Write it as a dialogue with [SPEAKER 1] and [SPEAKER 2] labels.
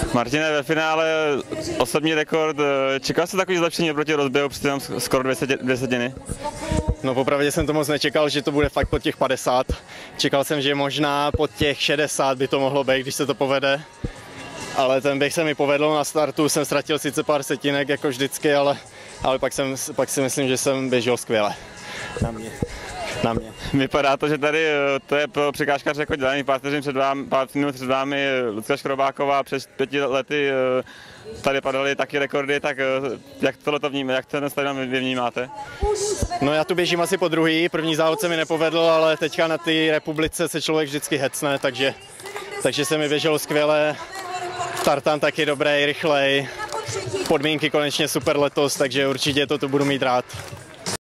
[SPEAKER 1] Martine, ve finále osobní rekord. Čekal jste takový zlepšení oproti rozběhu, při tom skoro 2 setiny?
[SPEAKER 2] No popravdě jsem to moc nečekal, že to bude fakt pod těch 50. Čekal jsem, že možná pod těch 60 by to mohlo být, když se to povede. Ale ten běh se mi povedl, na startu jsem ztratil sice pár setinek, jako vždycky, ale pak si myslím, že jsem běžel skvěle. Na mě.
[SPEAKER 1] Vypadá to, že tady to je pro překážkaře jako dělaný. Pár minut před vámi Lucka Škrobáková, před 5 lety tady padaly taky rekordy, tak jak tohleto vnímáte, jak ten stadion vy vnímáte?
[SPEAKER 2] No já tu běžím asi po druhý, první závod se mi nepovedl, ale teďka na té republice se člověk vždycky hecne, takže se mi běželo skvěle. Tartan taky dobrý, rychlej, podmínky konečně super letos, takže určitě to budu mít rád.